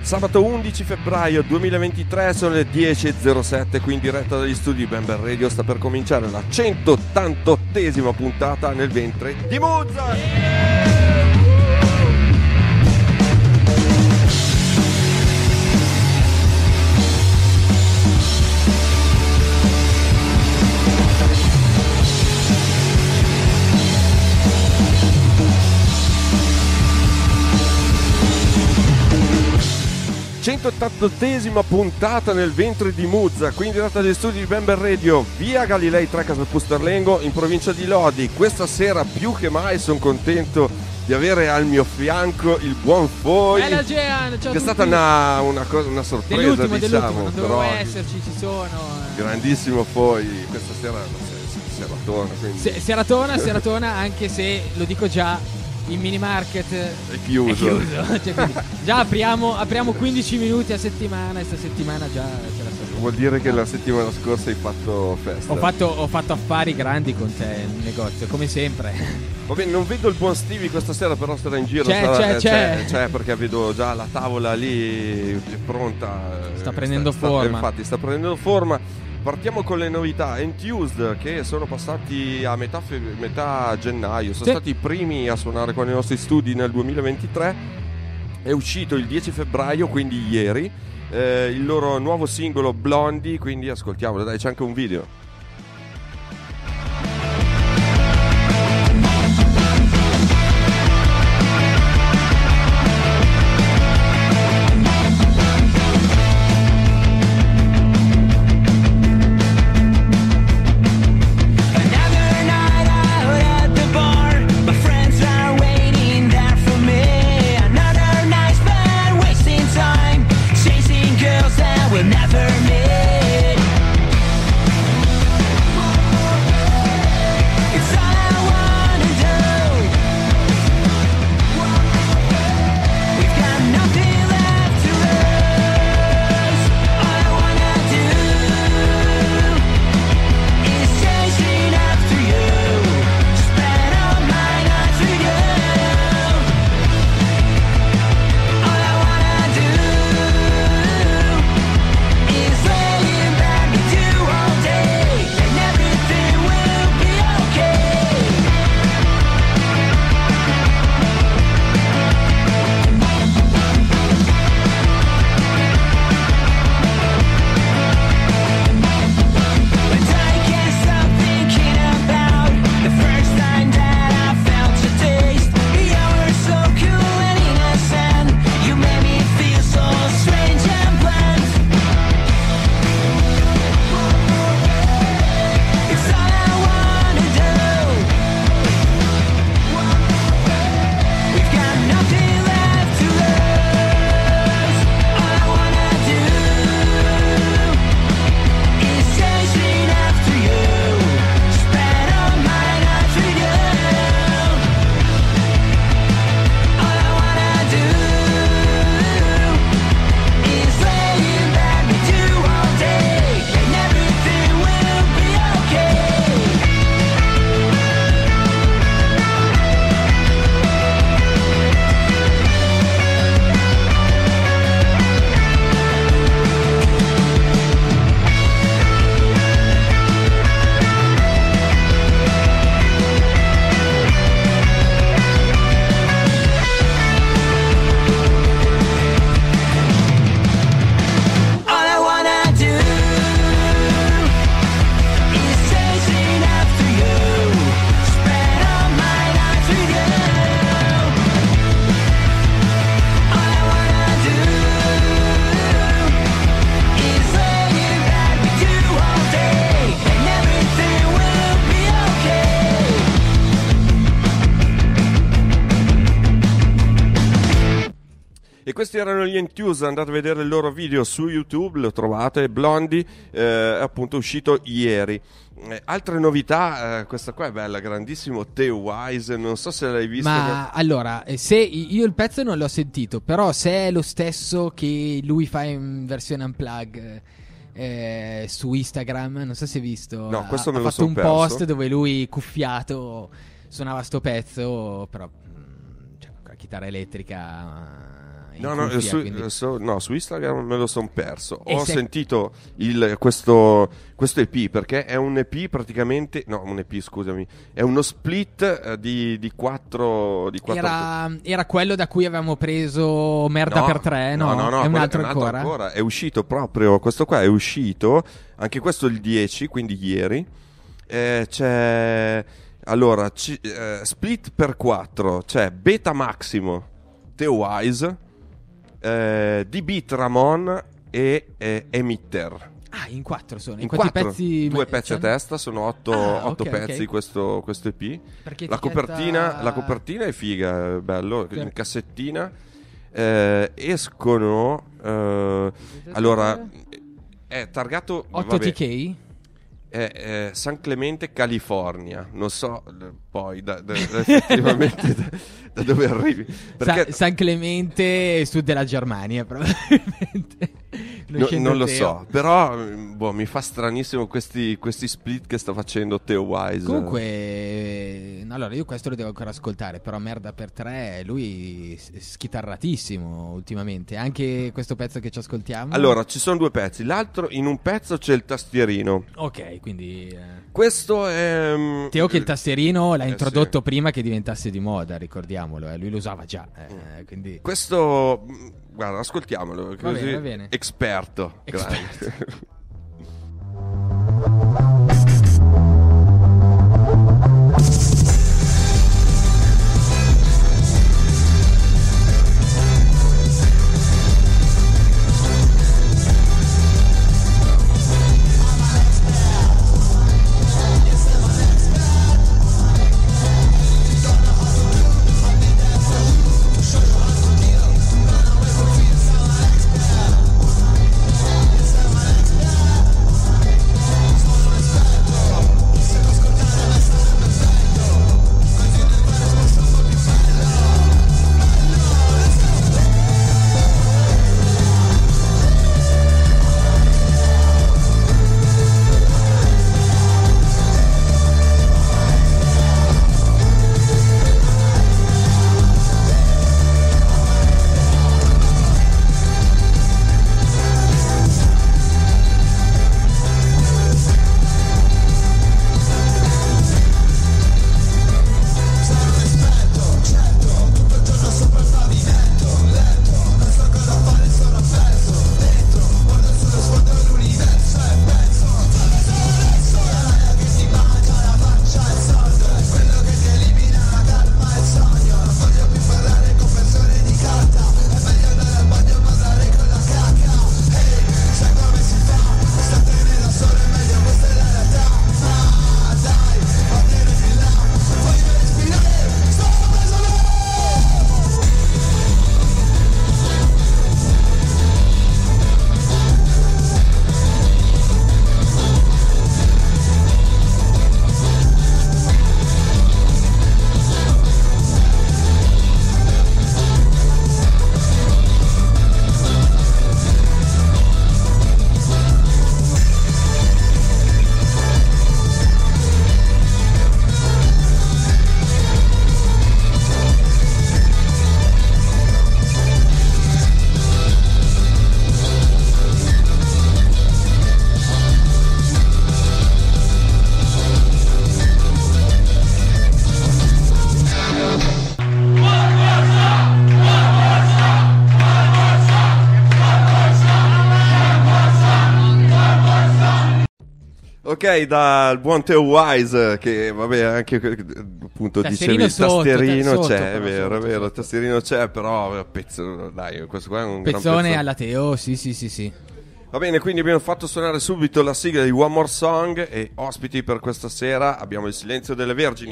Sabato 11 febbraio 2023, sono le 10.07, qui in diretta dagli studi Bamber Radio. Sta per cominciare la 188esima puntata nel ventre di Muzza. 188esima puntata nel ventre di Muzza, qui in diretta dagli studi di Bamber Radio, via Galilei 3 Casal Pusterlengo, in provincia di Lodi. Questa sera più che mai sono contento di avere al mio fianco il buon Foi, Gian, ciao, che è stata una sorpresa, diciamo, non però dovevo esserci, ci sono. Grandissimo Foi, questa sera seratona, Seratona, anche se lo dico già, il mini market è chiuso. Cioè, già apriamo 15 minuti a settimana e sta settimana già ce la so. Vuol dire che la settimana scorsa hai fatto festa. Ho fatto affari grandi con te in negozio, come sempre. Vabbè, non vedo il buon Stevie questa sera, però sarà in giro. C'è, perché vedo già la tavola lì pronta. Sta prendendo forma. Infatti sta prendendo forma. Partiamo con le novità. Enthused, che sono passati a metà gennaio, sono stati i primi a suonare qua nei nostri studi nel 2023. È uscito il 10 febbraio, quindi ieri, il loro nuovo singolo Blondie, quindi ascoltiamolo, dai, c'è anche un video. Questi erano gli Enthused, andate a vedere il loro video su YouTube, lo trovate. Blondie è appunto uscito ieri. Altre novità, questa qua è bella, grandissimo Theo Wise, non so se l'hai visto. Ma allora, se io il pezzo non l'ho sentito, però se è lo stesso che lui fa in versione unplug su Instagram, non so se hai visto. No, questo me ha lo fatto un perso. post dove lui suonava sto pezzo, però cioè, con la chitarra elettrica in No, cuffia, quindi... su Instagram me lo son perso. E Ho se- sentito questo EP, perché è un EP praticamente, no, un EP, scusami, è uno split di quattro. Era quello da cui avevamo preso Merda per tre, no? No, È un quello altro ancora? È uscito proprio, questo qua è uscito, anche questo il 10, quindi ieri. C'è allora split per 4, c'è Beta Maximo, Theo Wise, D-Beat Ramon e Emitter. Ah, in 4 sono. In quanti 4, pezzi? 2 pezzi a testa, sono 8 ok, pezzi ok. questo EP. Perché La copertina è figa, è bello, in cassettina. Escono allora è targato 8 TK? San Clemente, California. Non so poi effettivamente da dove arrivi, perché San Clemente, sud della Germania, probabilmente. non lo so, però mi fa stranissimo questi split che sta facendo Theo Wise. Comunque, allora io questo lo devo ancora ascoltare, però Merda per tre, lui schitarratissimo ultimamente. Anche questo pezzo che ci ascoltiamo. Allora, ci sono 2 pezzi. L'altro, in un pezzo c'è il tastierino. Ok, quindi Questo è Teo che il tastierino l'ha introdotto sì. prima che diventasse di moda, ricordiamolo, lui lo usava già, quindi... Questo, guarda, ascoltiamolo. Va Così, bene, va bene. Esperto. Esperto. grande. Ok, dal buon Theo Wise, che vabbè anche appunto dicevi il tastierino sotto, c'è, però, è vero, sotto. il tastierino c'è, però pezzo, dai, questo qua è un gran Pezzone pezzo. alla Teo, sì. Va bene, quindi abbiamo fatto suonare subito la sigla di One More Song e ospiti per questa sera abbiamo il Silenzio delle Vergini.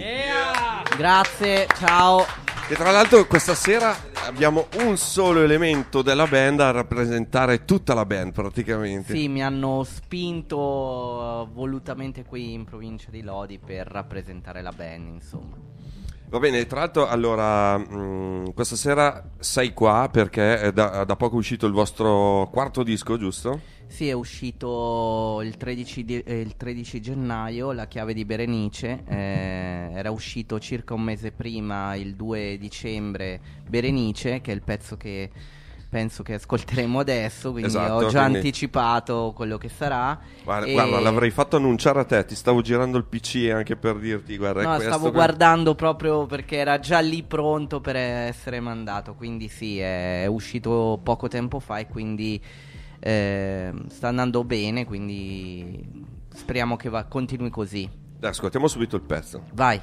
Grazie, ciao. E tra l'altro questa sera abbiamo un solo elemento della band a rappresentare tutta la band praticamente. Sì, mi hanno spinto volutamente qui in provincia di Lodi per rappresentare la band, insomma. Va bene, tra l'altro allora questa sera sei qua perché è da poco uscito il vostro quarto disco, giusto? Sì, è uscito il 13 gennaio, La chiave di Berenice, era uscito circa un mese prima, il 2 dicembre, Berenice, che è il pezzo che penso che ascolteremo adesso, quindi Esatto, ho già quindi- anticipato quello che sarà. Guarda, l'avrei fatto annunciare a te, ti stavo girando il PC anche per dirti, guarda, è No, questo stavo che- guardando proprio perché era già lì pronto per essere mandato, quindi sì, è uscito poco tempo fa e quindi sta andando bene, quindi speriamo che continui così. Dai, ascoltiamo subito il pezzo. Vai.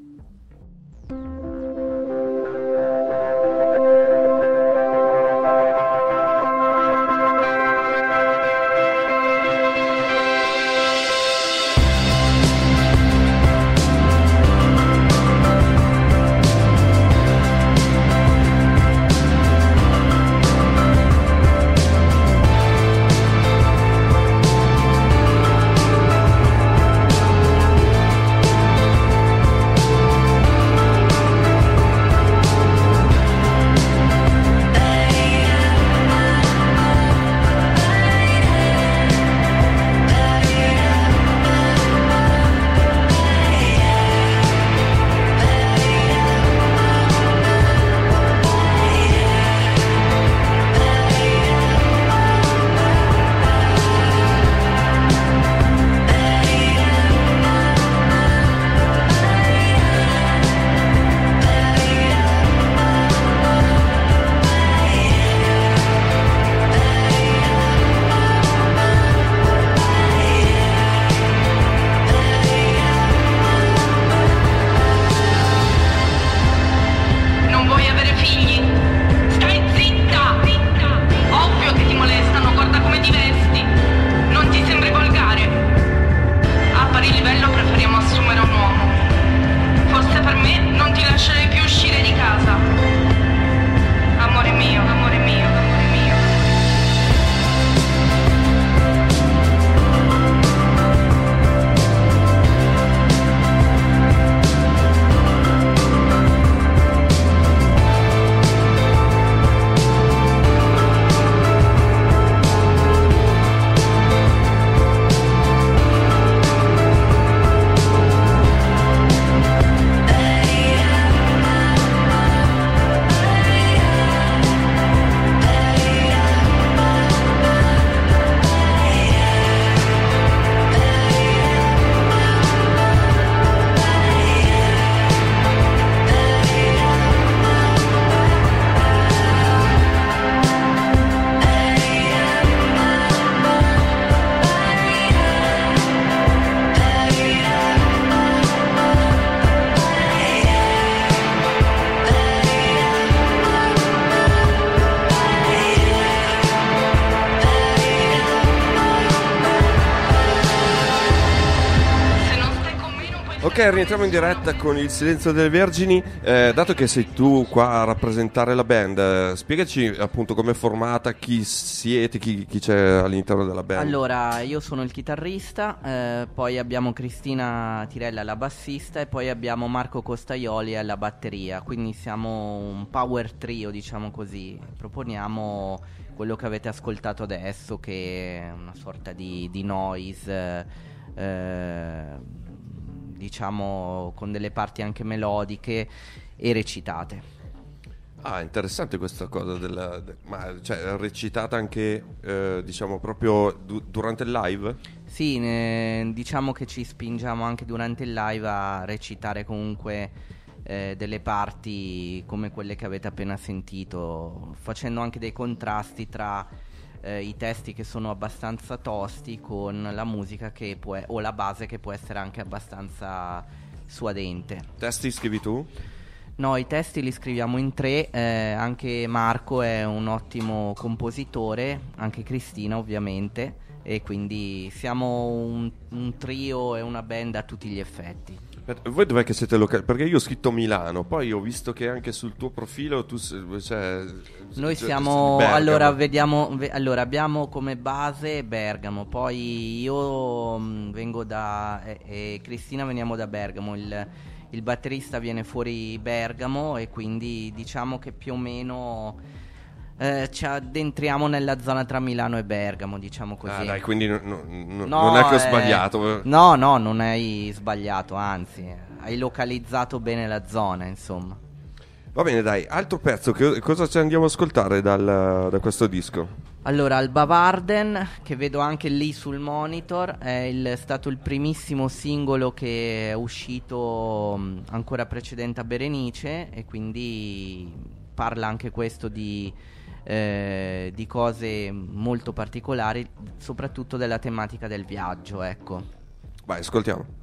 Non vuoi avere figli? Stai zitta! Ovvio che ti molestano, guarda come ti vesti. Non ti sembri volgare? A pari livello preferiamo assumere un uomo. Forse per me non ti lascerei più uscire di casa. Amore mio, amore mio, amore mio. Se non stai con me non puoi. Ok, rientriamo in diretta con il Silenzio delle Vergini. Dato che sei tu qua a rappresentare la band, spiegaci appunto com'è formata, chi siete, chi c'è all'interno della band. Allora, io sono il chitarrista, poi abbiamo Cristina Tirella alla bassista e poi abbiamo Marco Costaioli alla batteria, quindi siamo un power trio, diciamo così. Proponiamo quello che avete ascoltato adesso, che è una sorta di noise, diciamo con delle parti anche melodiche e recitate. Ah, interessante questa cosa ma cioè recitata anche diciamo proprio durante il live? Sì, diciamo che ci spingiamo anche durante il live a recitare comunque delle parti come quelle che avete appena sentito, facendo anche dei contrasti tra i testi che sono abbastanza tosti con la musica che o la base che può essere anche abbastanza suadente. Testi scrivi tu? No, i testi li scriviamo in tre, anche Marco è un ottimo compositore, anche Cristina ovviamente, e quindi siamo un trio e una band a tutti gli effetti. Voi dov'è che siete locali? Perché io ho scritto Milano, poi ho visto che anche sul tuo profilo tu Noi cioè, siamo, Bergamo. allora allora abbiamo come base Bergamo, poi io vengo da e Cristina veniamo da Bergamo, il batterista viene fuori Bergamo e quindi diciamo che più o meno ci addentriamo nella zona tra Milano e Bergamo, diciamo così. Ah dai, quindi No, non è che ho sbagliato. No, non hai sbagliato, anzi, hai localizzato bene la zona, insomma. Va bene, dai, altro pezzo, cosa ci andiamo a ascoltare da questo disco? Allora, il Bavarden, che vedo anche lì sul monitor, è stato il primissimo singolo che è uscito ancora precedente a Berenice, e quindi parla anche questo di cose molto particolari, soprattutto della tematica del viaggio, ecco. Vai, ascoltiamo.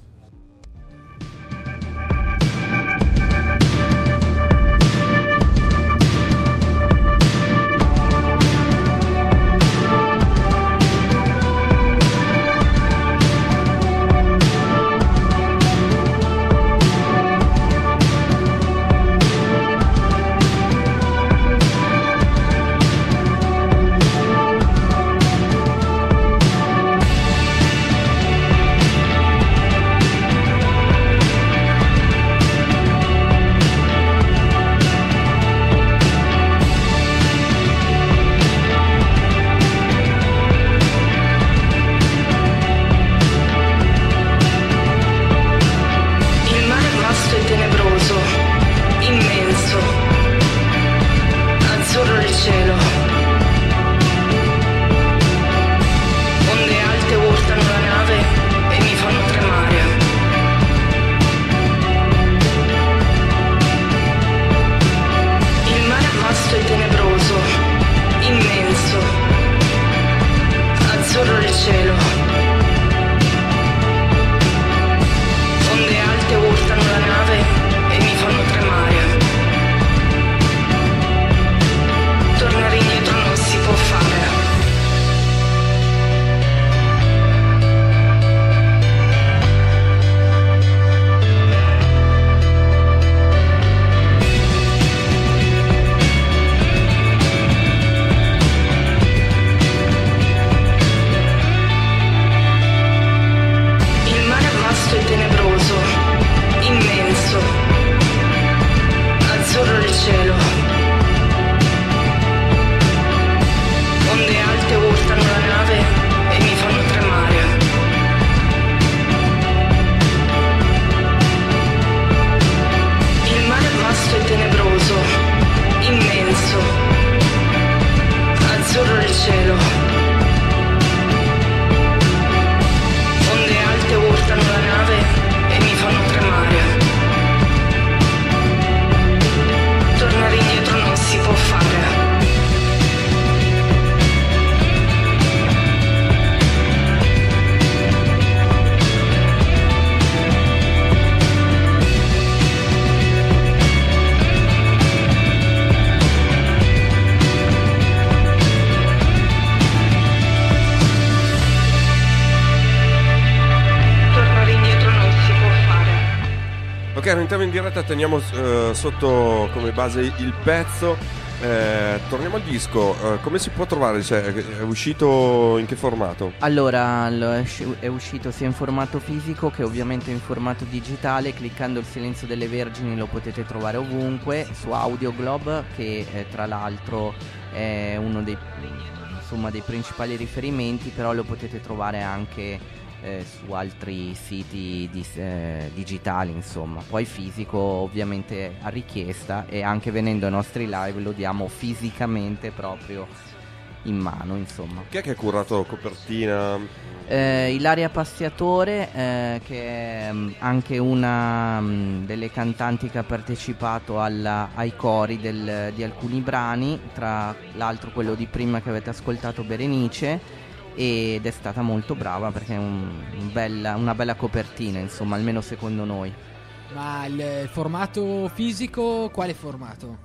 Ok, entriamo in diretta, teniamo sotto come base il pezzo. Torniamo al disco. Come si può trovare? Cioè, è uscito in che formato? Allora, è uscito sia in formato fisico che ovviamente in formato digitale. Cliccando il Silenzio delle Vergini lo potete trovare ovunque, su Audioglobe, che tra l'altro è uno dei principali riferimenti, però lo potete trovare anche su altri siti digitali, insomma. Poi fisico ovviamente a richiesta, e anche venendo ai nostri live lo diamo fisicamente proprio in mano, insomma. Chi è che ha curato copertina? Ilaria Pastiatore, che è anche una delle cantanti che ha partecipato ai cori di alcuni brani, tra l'altro quello di prima che avete ascoltato, Berenice, ed è stata molto brava perché è una bella copertina, insomma, almeno secondo noi. Ma il formato fisico, quale formato?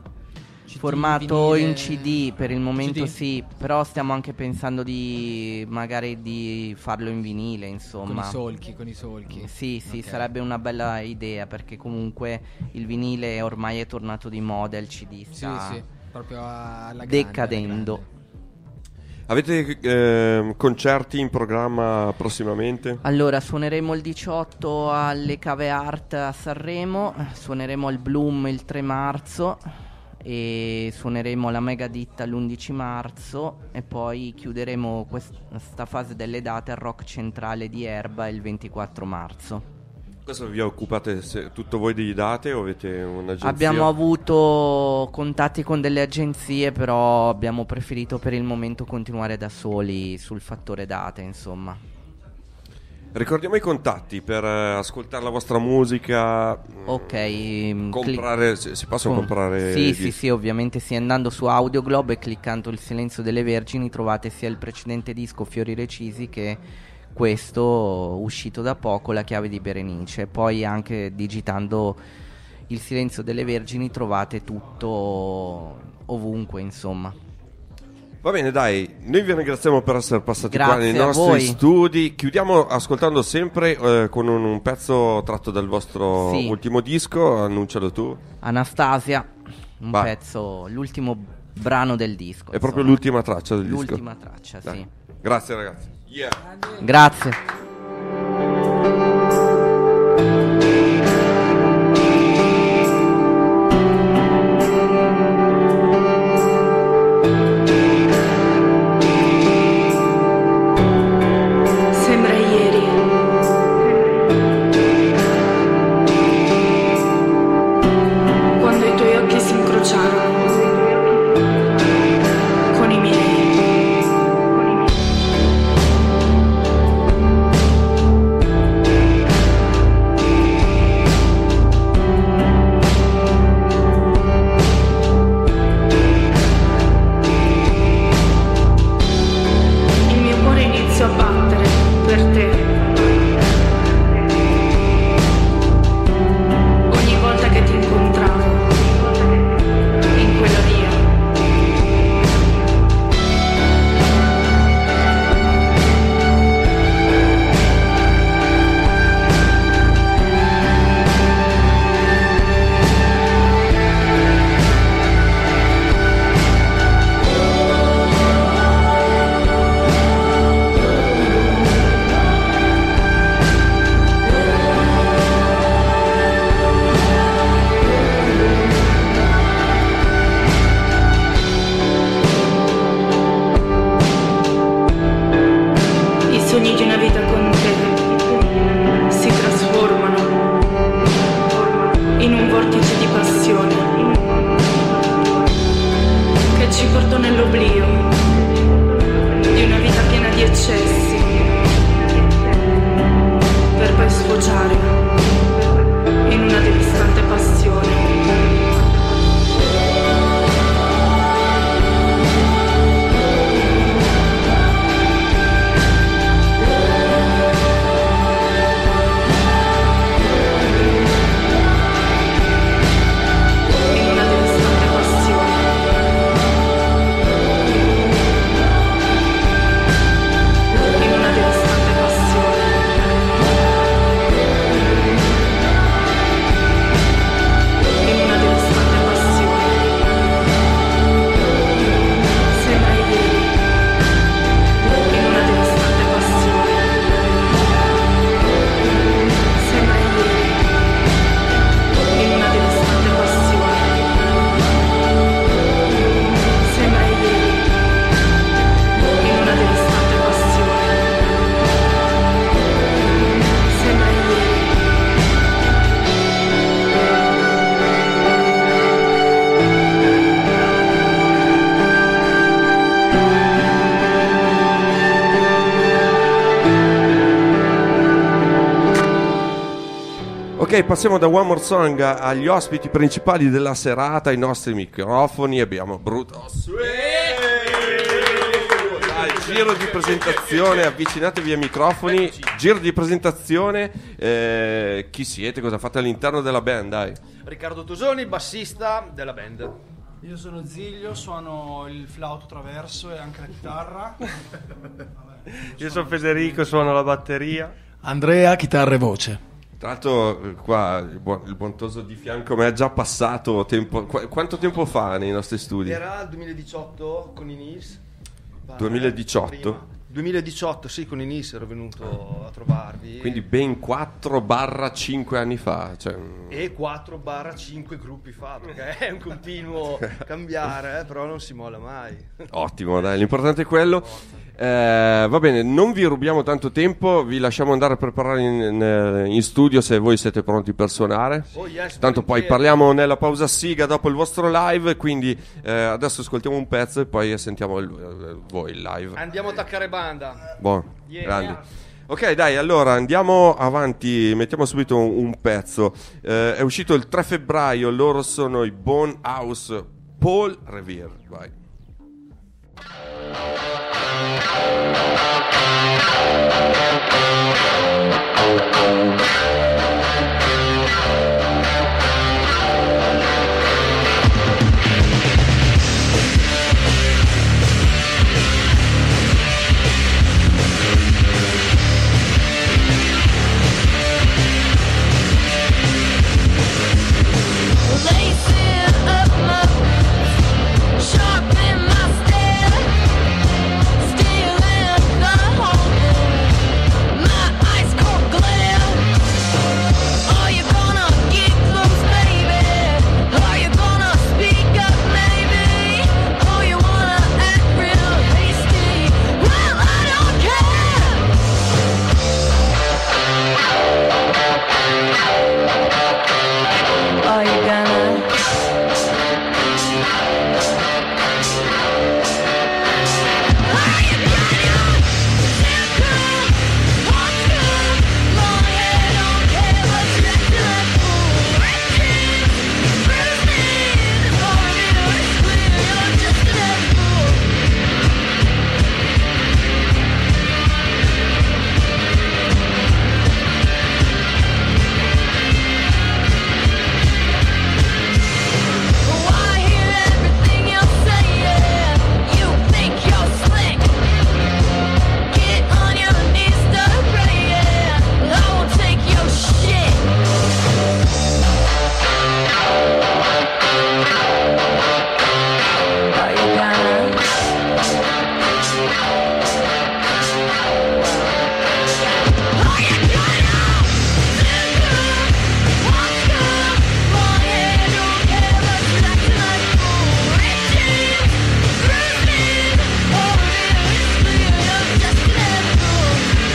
Formato vinile? in CD per il momento, CD? sì, però stiamo anche pensando magari di farlo in vinile, insomma. Con i solchi. Sì, Okay. sarebbe una bella idea, perché comunque il vinile ormai è tornato di moda, il CD sta Sì, proprio alla grande, decadendo. alla grande. Avete concerti in programma prossimamente? Allora, suoneremo il 18 alle Cave Art a Sanremo, suoneremo al Bloom il 3 marzo e suoneremo alla Mega Ditta l'11 marzo, e poi chiuderemo questa fase delle date al Rock Centrale di Erba il 24 marzo. Questo vi occupate tutto voi dei date o avete un'agenzia? Abbiamo avuto contatti con delle agenzie, però abbiamo preferito per il momento continuare da soli sul fattore date, insomma. Ricordiamo i contatti per ascoltare la vostra musica. Ok, comprare, si possono comprare? Sì, ovviamente sì, andando su Audioglobe e cliccando Il silenzio delle vergini trovate sia il precedente disco Fiori recisi che questo uscito da poco, La chiave di Berenice. Poi anche digitando Il silenzio delle vergini trovate tutto ovunque, insomma. Va bene, dai, noi vi ringraziamo per essere passati Grazie qua nei a nostri voi. studi. Chiudiamo ascoltando sempre con un pezzo tratto dal vostro ultimo disco. Annuncialo tu. Anastasia, pezzo, l'ultimo brano del disco. È proprio l'ultima traccia del disco. L'ultima traccia, dai. sì. Grazie ragazzi. Yeah. Grazie. Ok, passiamo da One More Song agli ospiti principali della serata, ai nostri microfoni. Abbiamo Bruto giro di presentazione, avvicinatevi ai microfoni. Giro di presentazione. Chi siete? Cosa fate all'interno della band? Dai. Riccardo Tosoni, bassista della band. Io sono Ziglio, suono il flauto traverso e anche la chitarra. Io sono Federico, suono la batteria. Andrea, chitarra e voce. Tra l'altro qua il buontoso di fianco mi ha già passato tempo. Quanto tempo fa nei nostri studi? Era il 2018 con i NIS. 2018? 2018, sì, con Inis ero venuto a trovarvi. Quindi ben 4-5 anni fa. Cioè... E 4-5 gruppi fa, perché è un continuo cambiare, però non si molla mai. Ottimo, dai, l'importante è quello. Va bene, non vi rubiamo tanto tempo, vi lasciamo andare a preparare in studio se voi siete pronti per suonare. Oh yes, Tanto poi parliamo nella pausa siga dopo il vostro live, quindi adesso ascoltiamo un pezzo e poi sentiamo voi il live. Andiamo a attaccare banda. Buono, Yeah. grandi. Ok, dai, allora andiamo avanti, mettiamo subito un pezzo. È uscito il 3 febbraio, loro sono i Bone House, Paul Revere, vai. Lacing up my boots, sharpen my stare, stealing the whole moon, my ice cold glare. Are you gonna get loose, baby? Are you gonna speak up, maybe? Oh, you wanna act real hasty? Well, I don't care. Are you gonna? Are you gonna? Stand cool, walk cool, long hair, don't care what's left of that fool. Red jeans, bruised knees, all of you is clear, you're just a dead fool. I hear everything you're saying. You think you're slick. Get on your knees, start praying. I won't take your shit. Are you gonna? Are you gonna? Stand cool, walk cool, long hair, don't care what's left of that fool. Red jeans, bruised knees, all of you is clear, you're just a dead fool.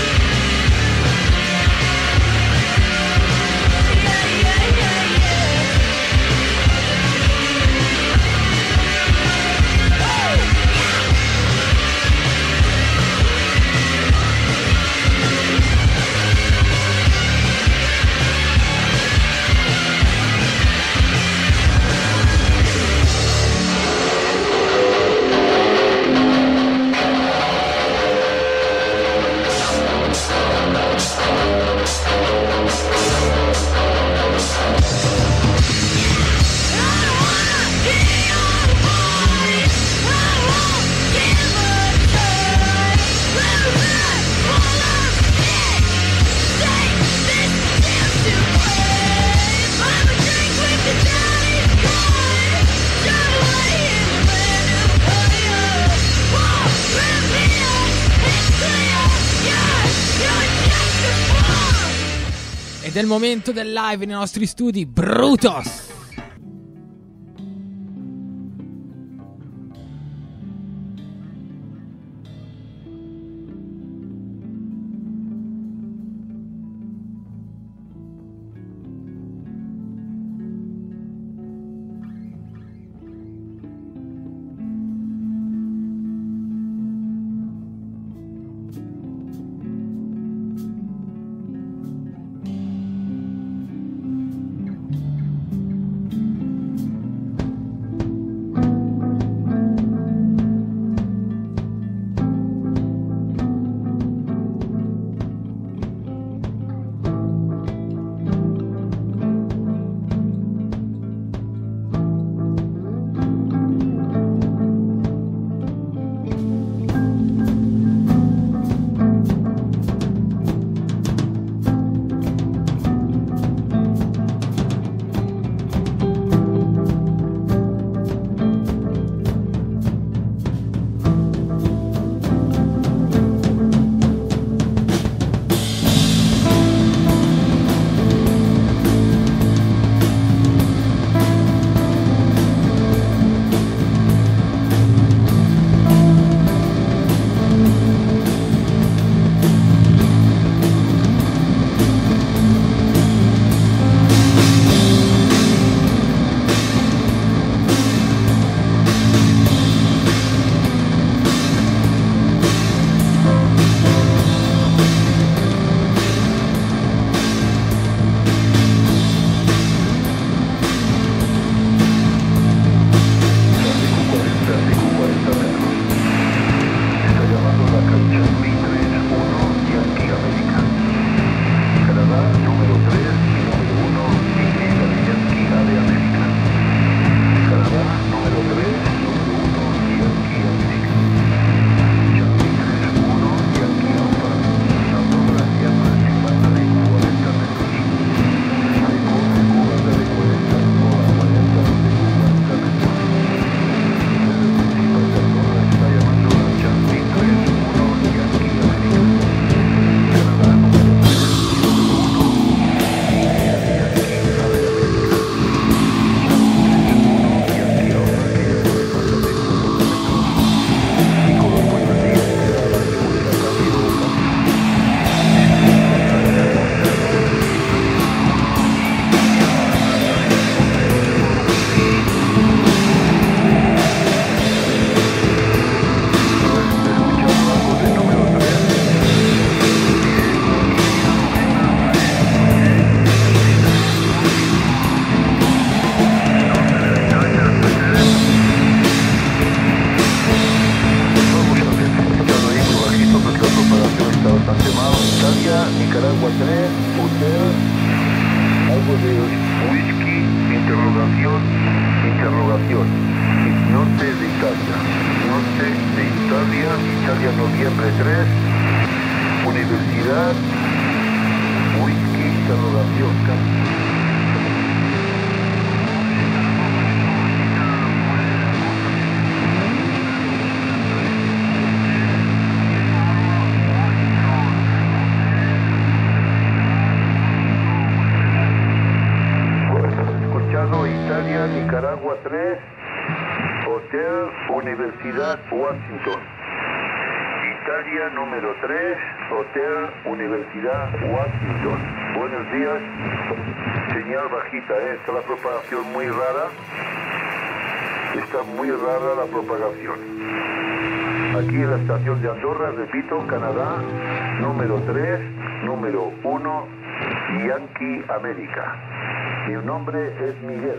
Yeah, yeah, yeah, yeah. Ed è il momento del live nei nostri studi, Brutus! preparación, interrogación. Norte de Italia. Norte de Italia, Italia noviembre 3. Universidad, whisky, interrogación. Italia, Nicaragua 3, Hotel Universidad Washington. Italia número 3, Hotel Universidad Washington. Buenos días. Señal bajita, está la propagación muy rara. Está muy rara la propagación. Aquí en la estación de Andorra, repito, Canadá, número 3, número 1, Yankee América. Mi nombre es Miguel.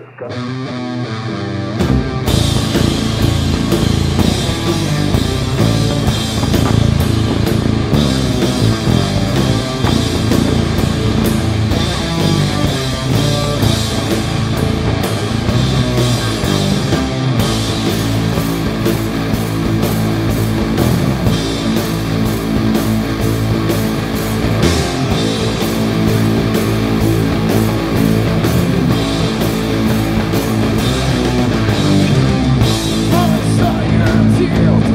Field.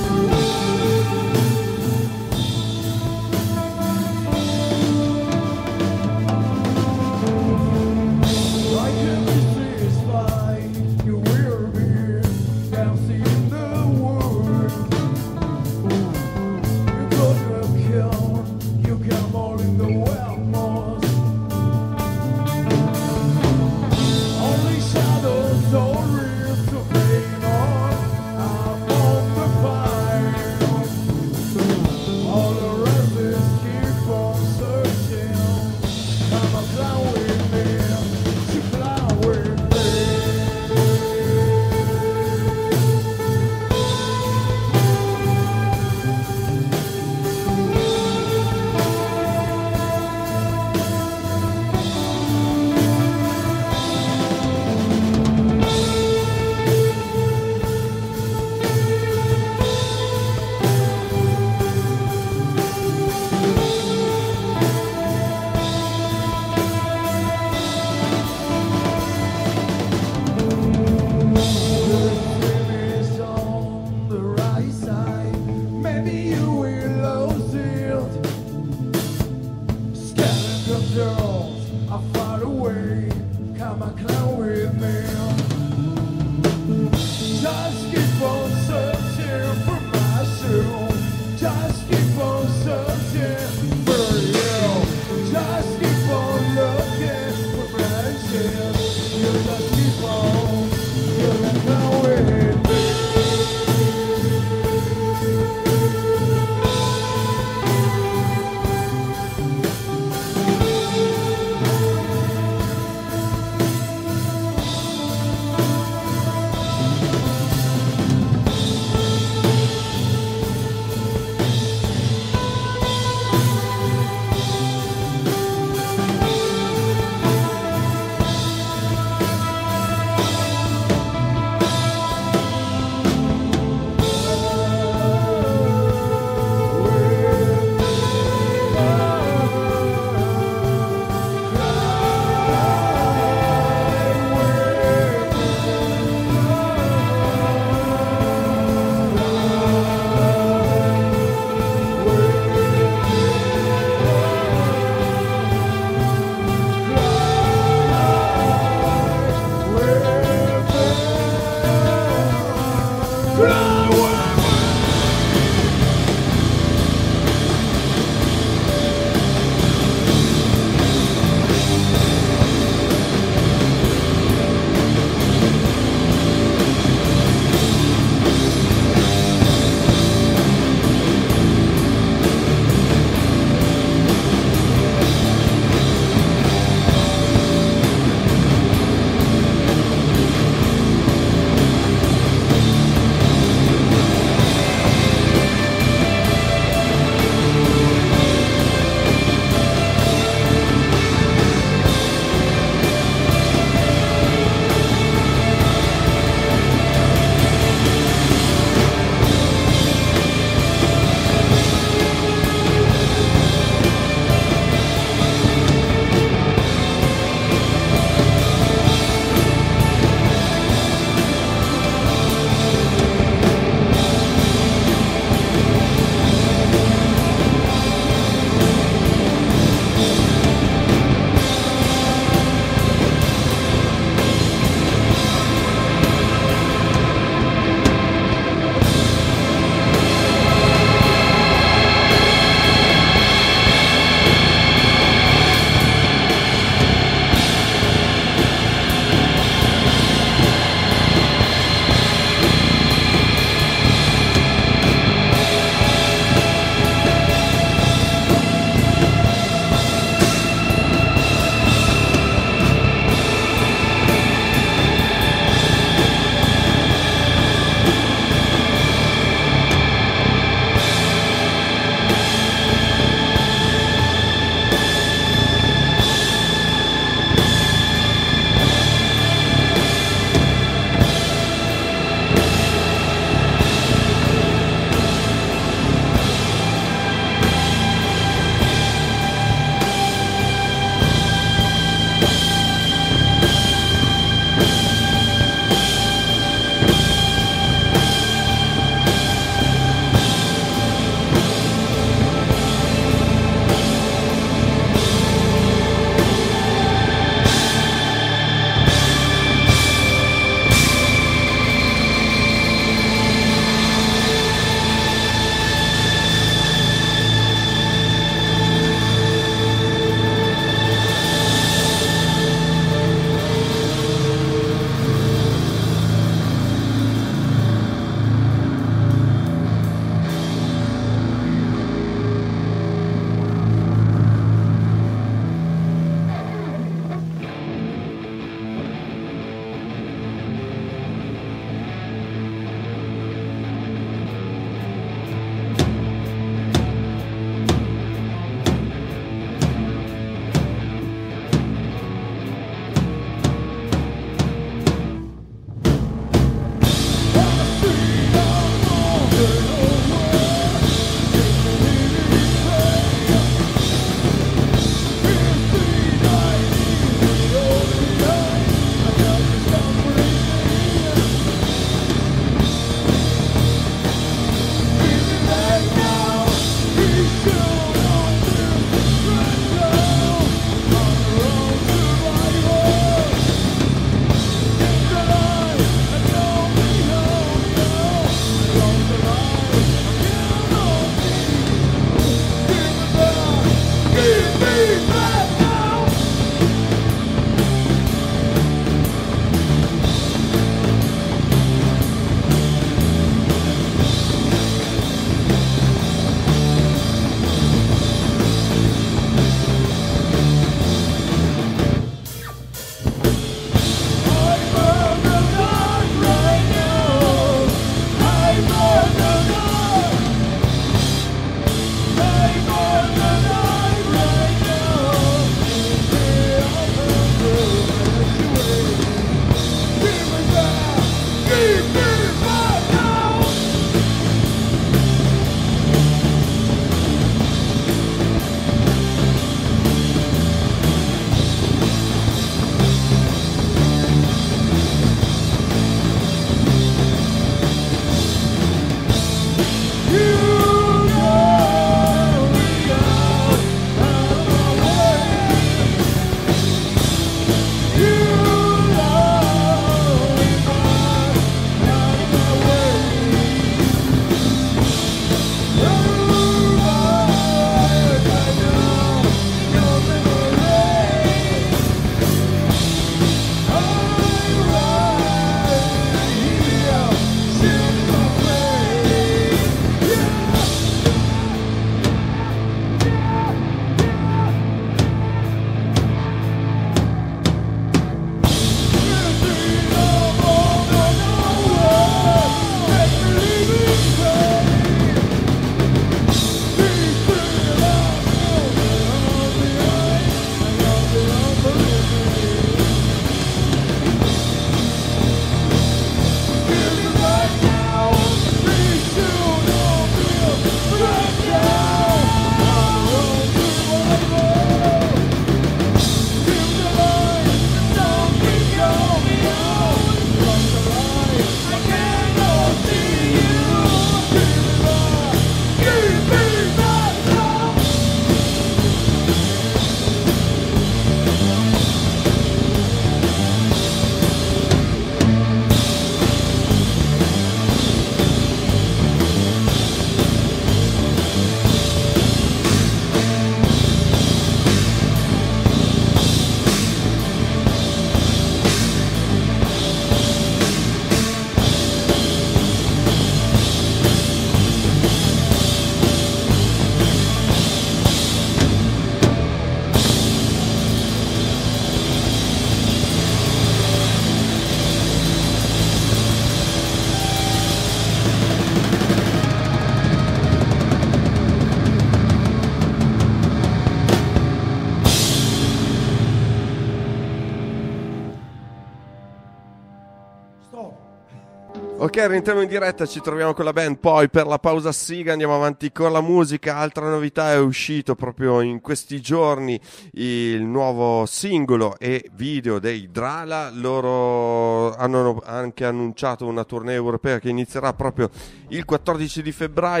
Ok, rientriamo in diretta, ci troviamo con la band, poi per la pausa sigla andiamo avanti con la musica. Altra novità, è uscito proprio in questi giorni il nuovo singolo e video dei Drala. Loro hanno anche annunciato una tournée europea che inizierà proprio il 14 di febbraio.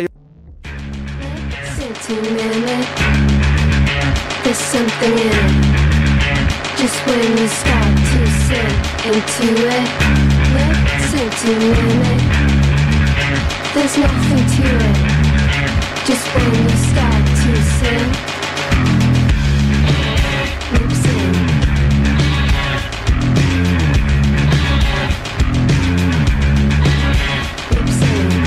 There's something in it. Just when you start to sink into it, listen to me. There's nothing to it. Just when you start to sink, lips in. Lips in.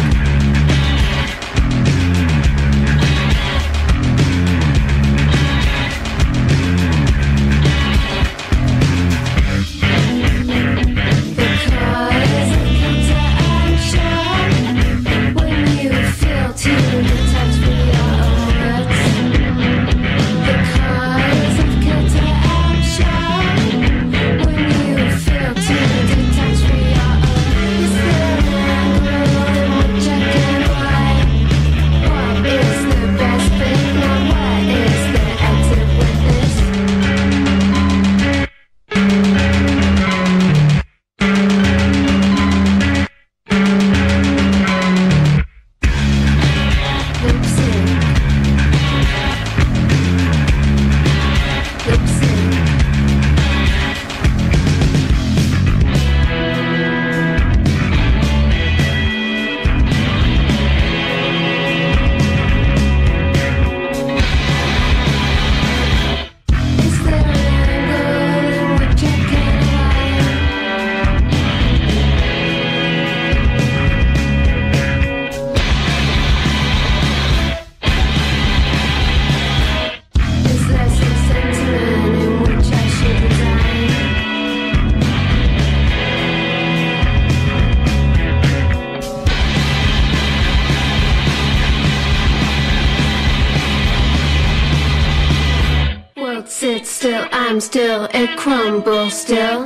Sit still, I'm still, it crumbles still.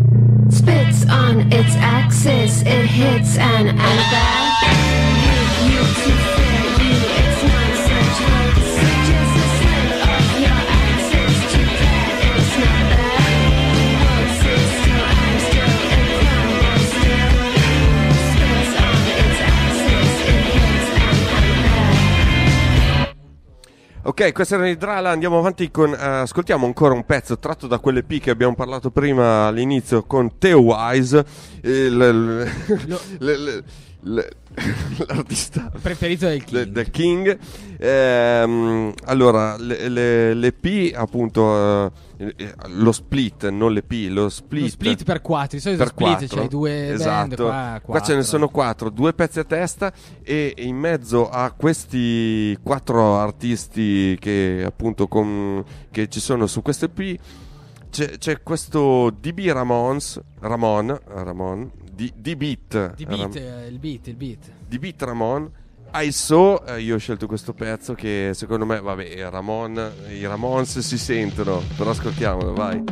Spits on its axis, it hits an back. You to fear you, it's not such hurts. Just a slip of your axis to that, it's not bad. World sits still, I'm still, it crumbles still. Spits on its axis, it hits an back. Ok, questa era i Drala, andiamo avanti con ascoltiamo ancora un pezzo tratto da quell'EP che abbiamo parlato prima all'inizio con Theo Wise, l'artista preferito del King. Allora l'EP appunto, lo split, non l'EP, lo split per 4, di solito per split 4, c'hai due esatto. band, qua ce ne sono 4, 2 pezzi a testa, e in mezzo a questi 4 artisti che appunto che ci sono su questo EP c'è questo DB Ramon D-Beat il beat D-Beat Ramon I So. Io ho scelto questo pezzo che secondo me, vabbè, i Ramones si sentono, però ascoltiamolo, vai.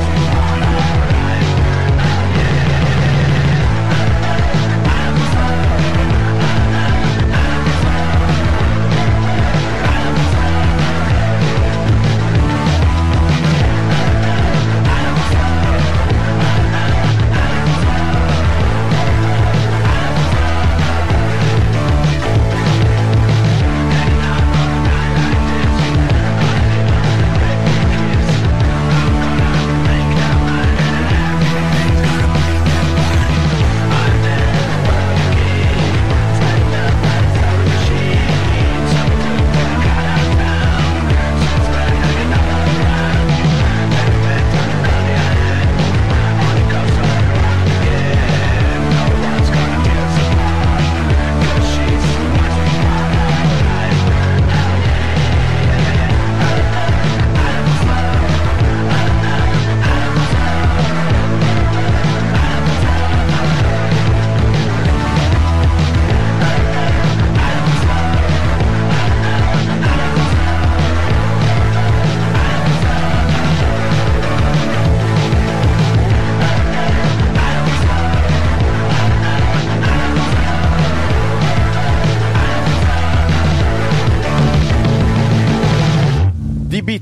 I'm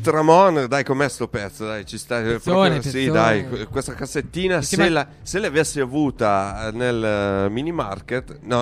Ramon, dai, com'è sto pezzo? Dai, ci sta. Pezzone, Sì, pezzone. dai, questa cassettina, se l'avessi avuta nel mini market, no,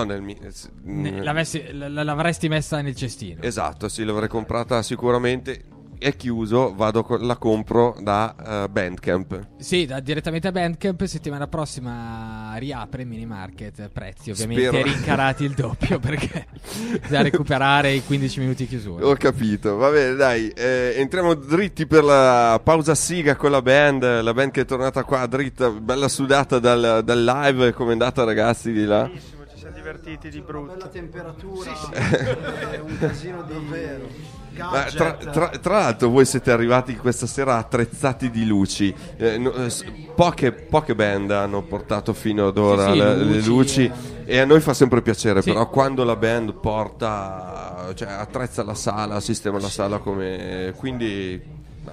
L'avresti messa nel cestino. Esatto, sì, l'avrei comprata sicuramente. È chiuso, la compro da Bandcamp. Sì, direttamente a Bandcamp. Settimana prossima riapre il mini market. Prezzi ovviamente Spero. rincarati il doppio perché da recuperare i 15 minuti di chiusura. Ho capito, va bene, dai, entriamo dritti per la pausa siga con la band che è tornata qua dritta, bella sudata dal live. Com'è andata, ragazzi, di là? Benissimo, ci siamo divertiti di brutto. Bella temperatura, è un casino davvero. Ma tra l'altro voi siete arrivati questa sera attrezzati di luci. Poche band hanno portato fino ad ora le luci e a noi fa sempre piacere, però quando la band porta, cioè attrezza la sala, sistema la sala come, quindi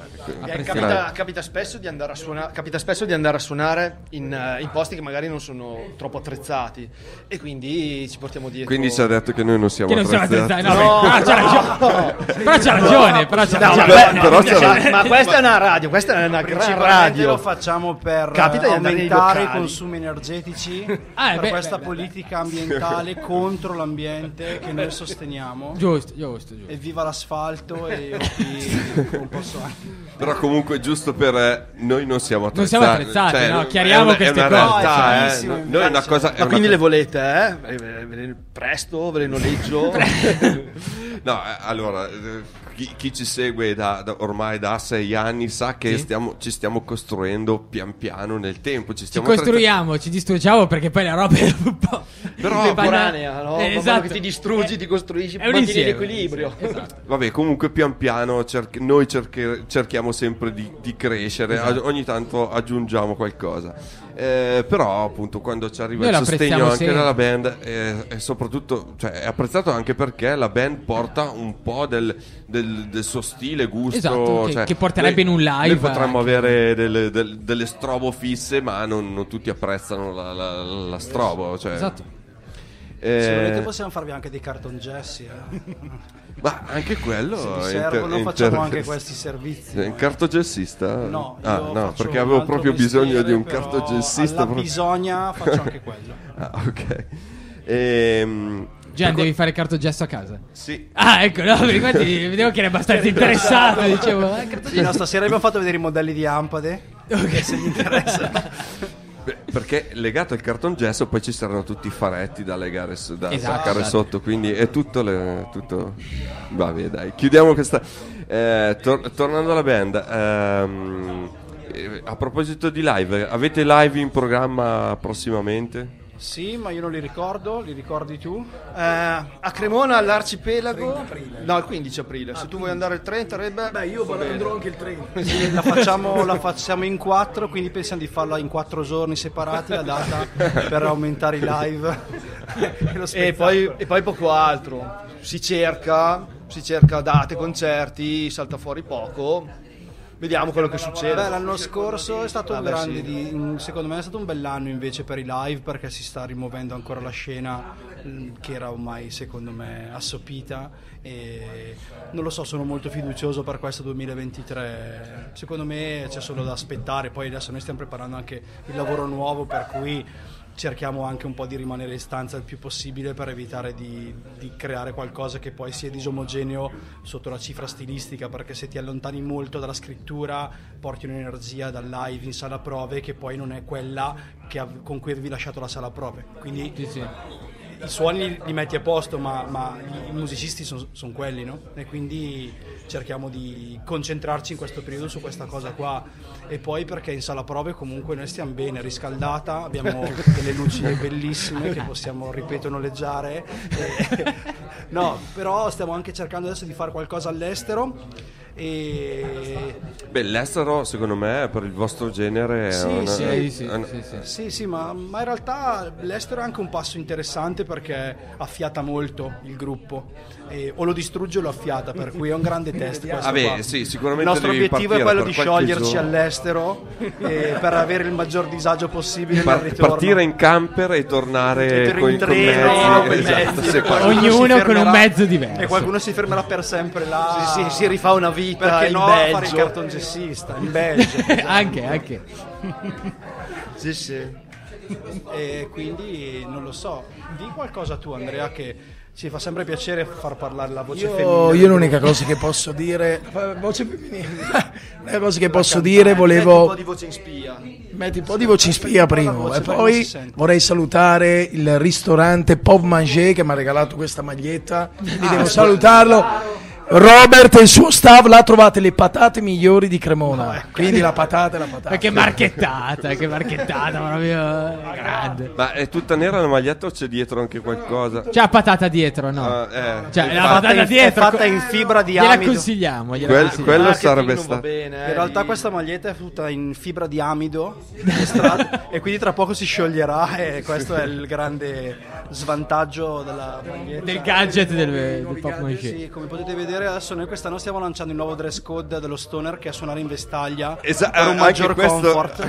Capita spesso di andare a suonare in posti che magari non sono troppo attrezzati e quindi ci portiamo dietro. Quindi ci ha detto che noi non siamo attrezzati. No, però c'ha ragione. Ma questa è una radio, questa è una gran radio. Lo facciamo per Capita di andare nei aumentare i locali. consumi energetici, per questa politica ambientale contro l'ambiente che noi sosteniamo. Giusto. Evviva l'asfalto e non posso anche. Però comunque giusto per noi non siamo attrezzati. Non siamo attrezzati, cioè, no, chiariamo queste è una cose. realtà, noi è una cosa. Ma quindi le volete, presto, ve le noleggio? No, allora, chi ci segue ormai da 6 anni sa che ci stiamo costruendo pian piano nel tempo. Ci costruiamo, ci distruggiamo perché poi la roba è un po' però temporanea, no? Man esatto. mano che ti distruggi, ti costruisci, mantieni l'equilibrio. Esatto. Vabbè, comunque pian piano noi cerchiamo sempre di crescere, ogni tanto aggiungiamo qualcosa. Però appunto quando ci arriva il sostegno anche dalla band e soprattutto, cioè, è apprezzato anche perché la band porta un po' del suo stile, gusto, esatto, cioè, che porterebbe in un live. Noi potremmo avere delle strobo fisse, ma non tutti apprezzano la strobo, cioè. Esatto. Se volete possiamo farvi anche dei carton Jesse. Ma anche quello se vi servono facciamo anche questi servizi. Un cartogessista? No, perché avevo proprio bisogno di un cartogessista. Alla bisogna faccio anche quello. Ok. Gian, devi fare cartogesso a casa? Sì. Ah, ecco, no, infatti vedevo che era abbastanza interessato. Dicevo, sì, no, stasera abbiamo fatto vedere i modelli di Ampade. Ok, se gli interessa. Perché legato al cartongesso poi ci saranno tutti i faretti da legare da attaccare sotto, quindi è tutto vabbè, dai, chiudiamo questa tornando alla band, a proposito di live, avete live in programma prossimamente? Sì, ma io non li ricordo, li ricordi tu? A Cremona all'Arcipelago. No, il 15 aprile. Se tu vuoi andare il 30, io andrò anche il 30. Sì, la facciamo in 4, quindi pensiamo di farla in 4 giorni separati la data per aumentare i live. e poi poco altro. Si cerca date, concerti, salta fuori poco. Vediamo quello che succede. L'anno scorso è stato secondo me è stato un bell'anno invece per i live, perché si sta rimuovendo ancora la scena che era ormai secondo me assopita, e non lo so, sono molto fiducioso per questo 2023. Secondo me c'è solo da aspettare, poi adesso noi stiamo preparando anche il lavoro nuovo, per cui cerchiamo anche un po' di rimanere in stanza il più possibile per evitare di creare qualcosa che poi sia disomogeneo sotto la cifra stilistica, perché se ti allontani molto dalla scrittura porti un'energia dal live in sala prove che poi non è quella con cui avevi lasciato la sala prove, quindi i suoni li metti a posto, ma i musicisti sono quelli, no? E quindi cerchiamo di concentrarci in questo periodo su questa cosa qua, e poi perché in sala prove comunque noi stiamo bene, riscaldata, abbiamo delle luci bellissime che possiamo, ripeto, noleggiare, no, però stiamo anche cercando adesso di fare qualcosa all'estero, e Beh, l'estero secondo me per il vostro genere è Sì, ma in realtà l'estero è anche un passo interessante perché affiata molto il gruppo, o lo distrugge o lo affiata, per cui è un grande test questo qua. Sì, sicuramente il nostro devi obiettivo è partire quello per di qualche scioglierci giorno. all'estero per avere il maggior disagio possibile nel ritorno. Partire in camper e tornare con i treno, mezzi. Esatto, ognuno con un mezzo diverso. E qualcuno si fermerà per sempre là. Sì, si rifà una vita perché in no Belgio. fare il cartongessista in Belgio. anche. Sì. E quindi non lo so, di qualcosa tu Andrea, che ci fa sempre piacere far parlare la voce femminile. Io l'unica cosa che posso dire, voce femminile, l'unica cosa che posso dire, volevo un po' di voce in spia. metti un po' di voce in spia prima voce, e poi poi non si sente. vorrei salutare il ristorante Pop Manger che mi ha regalato questa maglietta, quindi devo salutarlo. Robert e il suo staff, là trovate le patate migliori di Cremona, quindi la patata è la patata. Che marchettata, proprio grande. Ma è tutta nera la maglietta o c'è dietro anche qualcosa? C'è la patata dietro, no? Cioè, la patata dietro è fatta in fibra di gliela amido. consigliamo. Quello sarebbe Non va stato. bene. In realtà questa maglietta è tutta in fibra di amido e quindi tra poco si scioglierà, e questo è il grande svantaggio della maglietta. Del gadget del Pop Manger. Sì, come potete vedere adesso noi quest'anno stiamo lanciando il nuovo dress code dello Stoner, che è suonare in vestaglia per un anche maggior questo- comfort.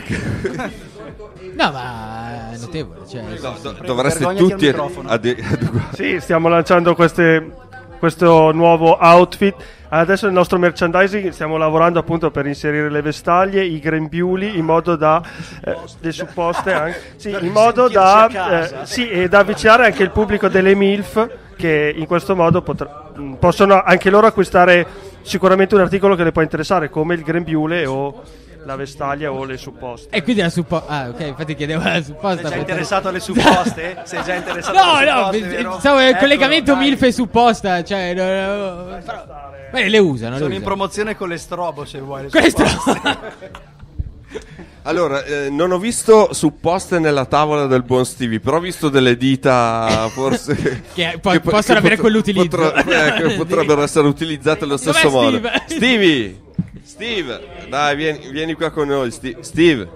No, ma è notevole. Cioè, Dovreste vergognati al tutti microfono. adeguare. Sì, stiamo lanciando questo nuovo outfit. Adesso nel nostro merchandising stiamo lavorando appunto per inserire le vestaglie, i grembiuli, in modo da le supposte anche, sì, in modo da e da avvicinare anche il pubblico delle MILF, che in questo modo possono anche loro acquistare sicuramente un articolo che le può interessare, come il grembiule o la vestaglia o le supposte. E quindi la supposta. Ah, ok, infatti chiedevo la supposta. Sei già interessato alle supposte? Sei già interessato No, alle no, supposte, vero? stavo il Eccolo, collegamento dai. MILF e supposta, cioè beh, le usano. Sono in promozione con le strobo, se vuoi. le Questo supposte. Allora, non ho visto supposte nella tavola del buon Stevie, però ho visto delle dita forse Che possono avere quell'utilizzo. che potrebbero essere utilizzate allo stesso Dov'è modo. Steve? Steve, dai, vieni qua con noi, Steve.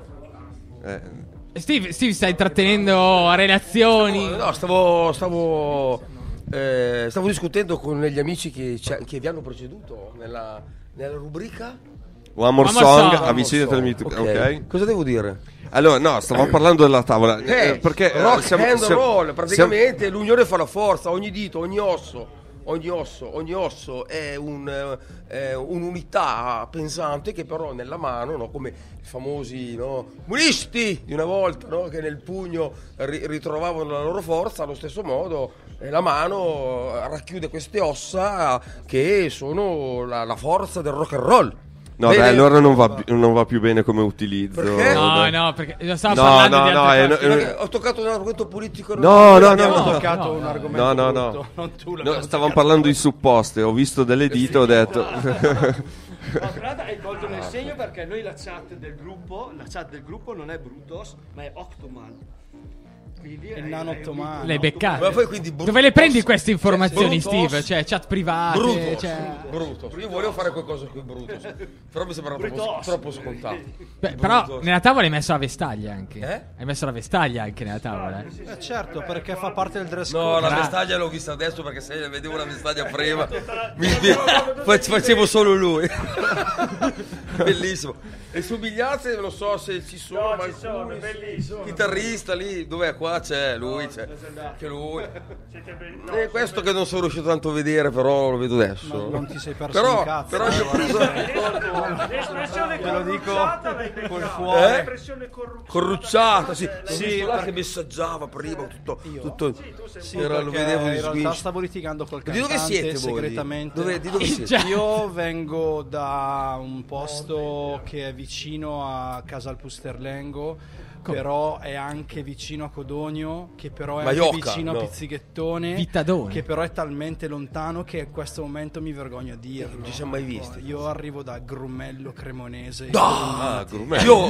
Steve sta intrattenendo relazioni. No, stavo discutendo con gli amici che vi hanno preceduto nella rubrica. One more song, avvicinati al mic. Ok. Cosa devo dire? Allora, no, stavamo parlando della tavola. Perché rock and roll, praticamente l'unione fa la forza, ogni dito, ogni osso è un'unità pensante che però nella mano, no, come i famosi comunisti di una volta, no, che nel pugno ritrovavano la loro forza, allo stesso modo la mano racchiude queste ossa che sono la forza del rock and roll. No, dai, allora non va più bene come utilizzo. Perché? No, perché stavo parlando di altre cose. Ho toccato un argomento politico. Abbiamo toccato un argomento brutto. Non tu, stavamo parlando di supposte. Ho visto delle dita, ho detto. Guarda, hai colto nel segno, perché noi la chat del gruppo non è Brutos, ma è Octoman. Il nano ottomano. L'hai beccato. Ma poi quindi Dove le prendi queste informazioni, Brutus? Steve? Cioè, chat private. Brutus. Io volevo fare qualcosa con Brutus, però mi sembrava troppo scontato. Beh, però nella tavola hai messo la vestaglia anche. Eh? Hai messo la vestaglia anche nella tavola. Certo, perché fa parte del dress code. No, la vestaglia l'ho vista adesso, perché se vedevo la vestaglia prima facevo solo lui. Bellissimo. Le somiglianze non so se ci sono, ma alcuni, chitarrista lì, dov'è? Qua c'è lui, c'è anche lui. Questo che non sono riuscito tanto a vedere, però lo vedo adesso. Non ti sei perso un cazzo. Però io ho preso te lo dico col cuore. corrucciata, sì, Sì, là che messaggiava prima tutto Sì, lo vedevo di in realtà sguincio. stavo litigando col Di cantante dove siete voi? segretamente. Di dove siete? Io vengo da un posto che è vicino a Casal Pusterlengo, però è anche vicino a Codogno, che però è anche Maiorca, vicino no. a Pizzighettone, Vittadone. che però è talmente lontano che a questo momento mi vergogno a dirlo. Non ci siamo mai visti. Io arrivo da Grumello Cremonese. Grumello.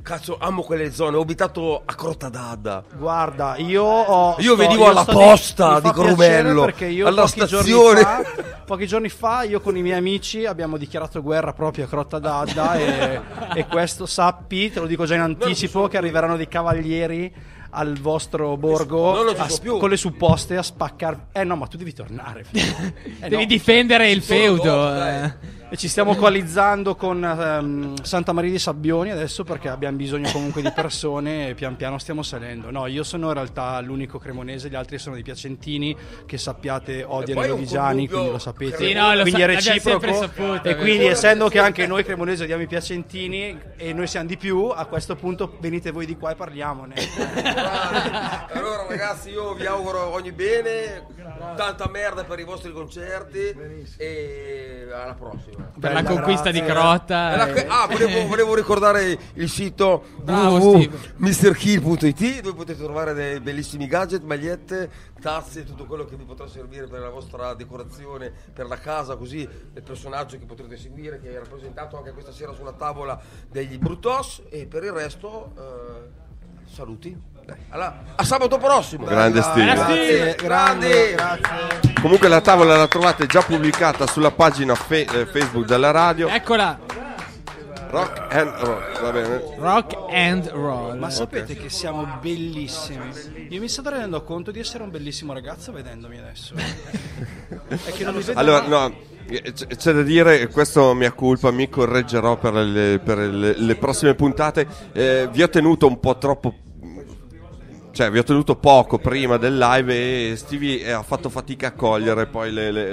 cazzo, amo quelle zone. Ho abitato a Grottadadda. Guarda, io venivo alla posta di Corumello, perché io alla stazione. Pochi giorni fa io con i miei amici abbiamo dichiarato guerra proprio a Grottadadda e questo sappi, te lo dico già in anticipo, che arriveranno dei cavalieri al vostro borgo con le supposte a spaccare. No, ma tu devi tornare. Devi difendere il feudo. E ci stiamo coalizzando con Santa Maria di Sabbioni adesso perché abbiamo bisogno comunque di persone e pian piano stiamo salendo. No, io sono in realtà l'unico cremonese, gli altri sono dei piacentini che sappiate odiano i lodigiani, quindi lo sapete. Sì, no, quindi è reciproco saputo, e quindi essendo che anche noi cremonesi odiamo i piacentini e noi siamo di più, a questo punto venite voi di qua e parliamone. Allora ragazzi, io vi auguro ogni bene, tanta merda per i vostri concerti e alla prossima. Per la conquista di Crotta. Volevo ricordare il sito www.mrkill.it dove potete trovare dei bellissimi gadget, magliette, tazze, tutto quello che vi potrà servire per la vostra decorazione, per la casa, così il personaggio che potrete seguire, che è rappresentato anche questa sera sulla tavola degli Brutos. E per il resto saluti. Allora, a sabato prossimo. Grande Steve. Grazie. Comunque la tavola la trovate già pubblicata sulla pagina Facebook della radio. Eccola. Rock and roll, va bene. Rock and roll. Ma sapete che siamo bellissimi. Io mi sto rendendo conto di essere un bellissimo ragazzo vedendomi adesso. È che non mi vedo Allora, mai. no, c'è da dire, questo mia colpa, mi correggerò per le prossime puntate. Vi ho tenuto un po' troppo. Cioè, vi ho tenuto poco prima del live e Stevie ha fatto fatica a cogliere poi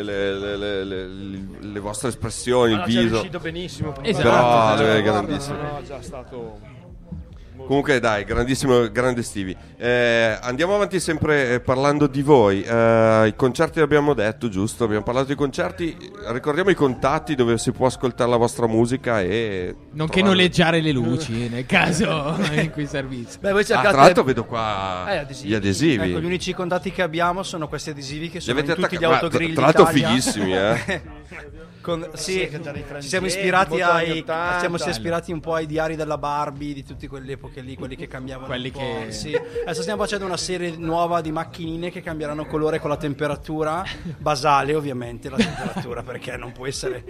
le vostre espressioni, il Ci è viso. riuscito benissimo. Però è grandissimo. No, già stato. Comunque dai, grande Stevie. Andiamo avanti sempre parlando di voi. I concerti l'abbiamo detto, giusto? Abbiamo parlato di concerti. Ricordiamo i contatti dove si può ascoltare la vostra musica e nonché noleggiare le luci nel caso in cui servizio. Beh, voi cercate... tra l'altro vedo qua adesivi. gli adesivi. Ecco, gli unici contatti che abbiamo sono questi adesivi che Li sono in avete tutti gli attaccati. autogrill Tra l'altro d'Italia. fighissimi, Sì, ci siamo ispirati siamo ispirati un po' ai diari della Barbie di tutte quelle epoche lì, quelli che cambiavano Quelli un po'. che- Sì. Adesso stiamo facendo una serie nuova di macchinine che cambieranno colore con la temperatura basale, ovviamente la temperatura, perché non può essere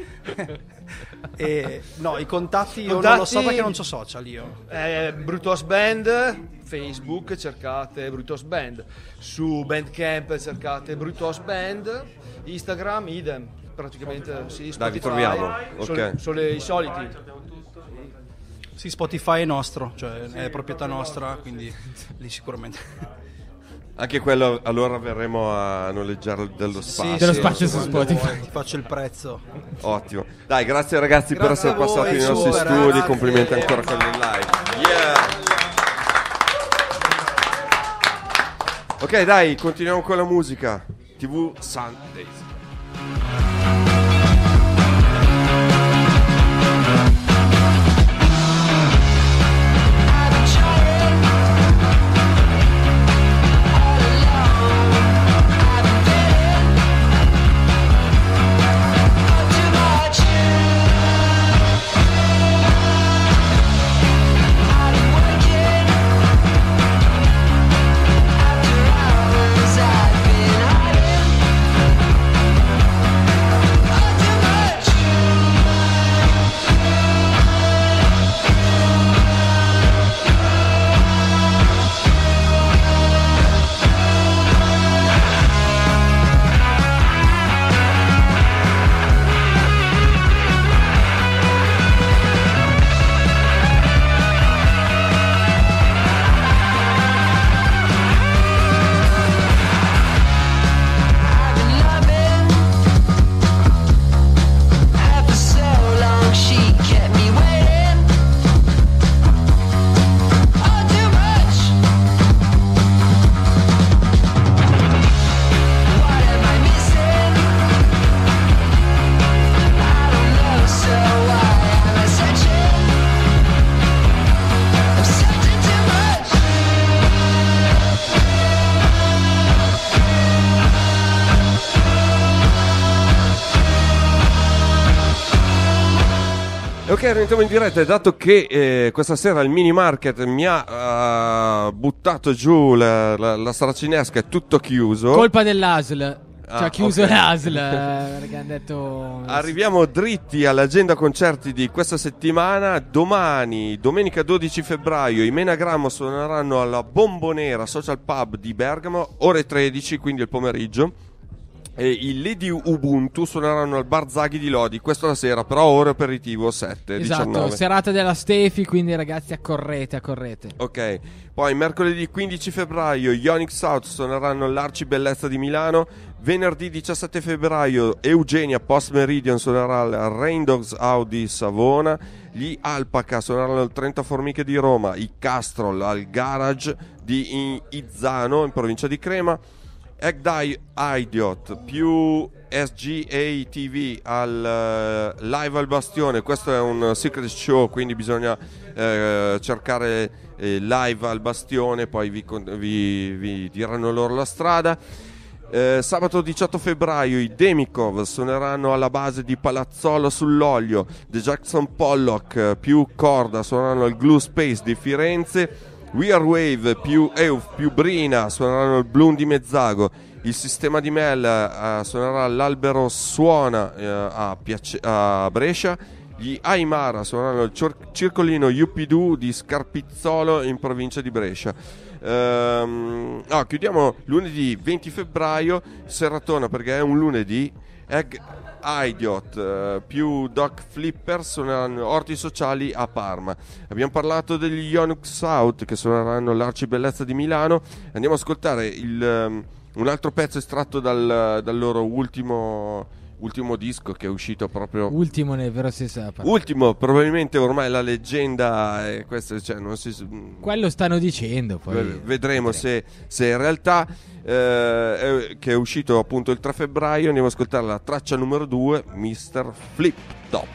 no, i contatti io non lo so perché non c'ho social io. Brutos Band, Facebook cercate Brutos Band, su Bandcamp cercate Brutos Band, Instagram idem, praticamente sì, Spotify, Dai, vi troviamo, ok. sono i soliti. Sì, Spotify è nostro, cioè è proprietà nostra, quindi lì sicuramente. Anche quello allora verremo a noleggiare dello spazio. dello spazio su quando Spotify. vuoi, ti faccio il prezzo. Ottimo. Dai, grazie ragazzi per Grazie essere a voi, passati nei nostri super, studi. grazie. Complimenti ancora con il live. Yeah. Ok, dai, continuiamo con la musica. TV Sundays. I've been hiding rientriamo in diretta e dato che questa sera il mini market mi ha buttato giù la saracinesca, è tutto chiuso. Colpa dell'ASL. Ci ha chiuso okay. l'ASL perché hanno detto. Arriviamo dritti all'agenda concerti di questa settimana. Domani, domenica 12 febbraio, i Menagramo suoneranno alla Bombonera Social Pub di Bergamo, ore 13, quindi il pomeriggio. E i Lady Ubuntu suoneranno al Bar Zaghi di Lodi, questo la sera, però ore aperitivo 7, Esatto, 19. serata della Stefi, quindi ragazzi accorrete. Ok, poi mercoledì 15 febbraio Ionic South suoneranno all'Arci Bellezza di Milano. Venerdì 17 febbraio Eugenia Post Meridian suonerà al Rain Dogs Audi Savona. Gli Alpaca suoneranno al 30 Formiche di Roma. I Castrol al Garage di Izzano in provincia di Crema. Egg Die Idiot più SGA TV al Live al Bastione. Questo è un secret show, quindi bisogna cercare Live al Bastione, poi vi diranno loro la strada. Sabato 18 febbraio i Demikov suoneranno alla base di Palazzolo sull'Olio. The Jackson Pollock più Corda suoneranno al Glue Space di Firenze. We Are Wave più Euf più Brina suoneranno al Bloom di Mezzago. Il Sistema di Mel suonerà all'Albero Suona a Brescia. Gli Aimara suoneranno al Circolino Yuppidoo di Scarpizzolo in provincia di Brescia. Chiudiamo lunedì 20 febbraio, seratona perché è un lunedì. Egg Idiot più Doc Flipper suoneranno Orti Sociali a Parma. Abbiamo parlato degli Ionic South che suoneranno all'Arci Bellezza di Milano. Andiamo ad ascoltare un altro pezzo estratto dal loro ultimo disco che è uscito proprio Ultimo nel vero senso della parola. ultimo, probabilmente ormai la leggenda è questa, cioè non si Quello stanno dicendo, poi vedremo se in realtà che è uscito appunto il 3 febbraio. Andiamo ad ascoltare la traccia numero 2, Mr. Flip Top.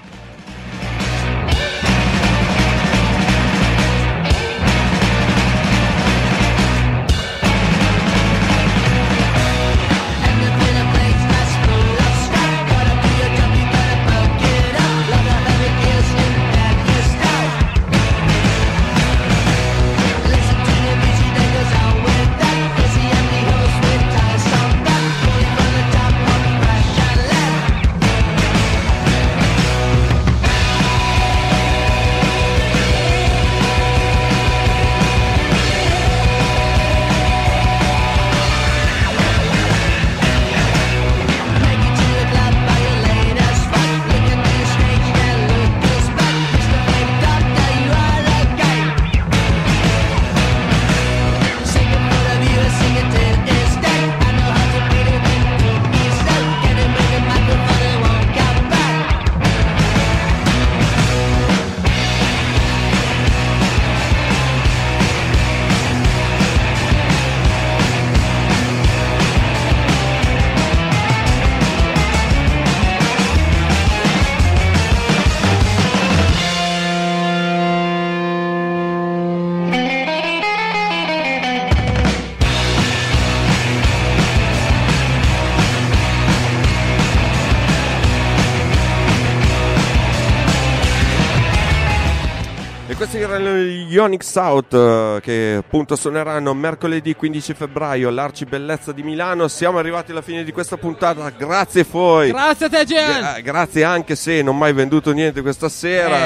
Questi erano gli Ionic South che appunto suoneranno mercoledì 15 febbraio all'Arci Bellezza di Milano. Siamo arrivati alla fine di questa puntata, grazie Foi. Grazie a te Gian. Grazie anche se non mai venduto niente questa sera.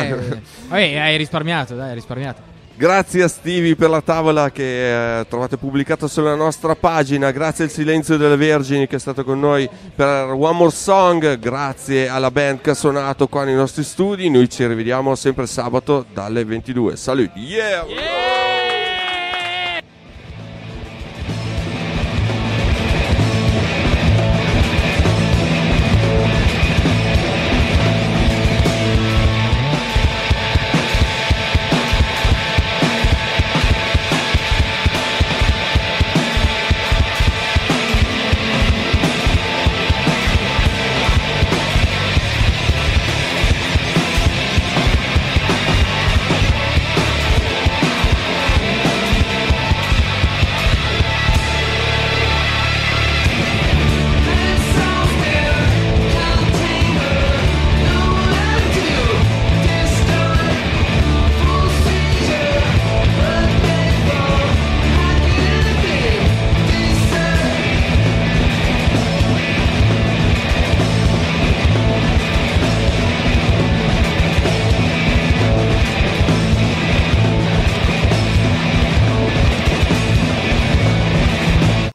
Hai risparmiato, dai, hai risparmiato. Grazie a Stevie per la tavola che trovate pubblicata sulla nostra pagina. Grazie al Silenzio delle Vergini che è stato con noi per One More Song. Grazie alla band che ha suonato qua nei nostri studi. Noi ci rivediamo sempre sabato dalle 22. Saluti. Yeah!